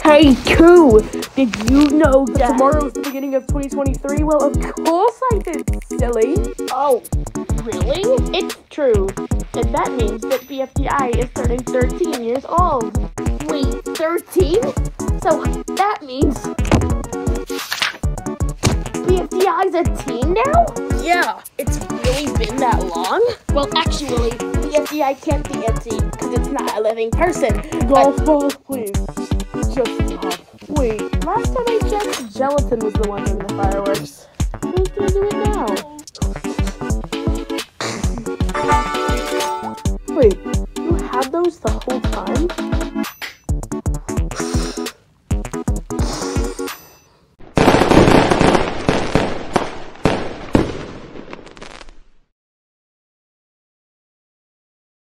Hey, Koo, did you know that tomorrow's the beginning of 2023? Well, of course I did, silly. Oh, really? It's true. And that means that BFDI is turning 13 years old. Wait, 13? So that means BFDI's a teen now? Yeah, it's really been that long? Well, actually, BFDI can't be a teen because it's not a living person. Golf balls, please. Just stop. Wait, last time I checked, gelatin was the one doing the fireworks. Who's gonna do it